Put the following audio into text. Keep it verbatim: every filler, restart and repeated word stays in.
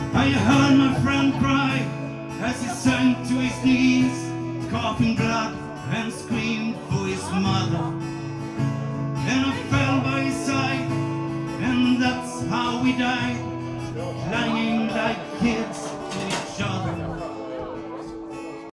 I heard my friend cry as he sank to his knees, coughing blood and screamed for his mother. Then I fell by his side, and that's how we died, lying like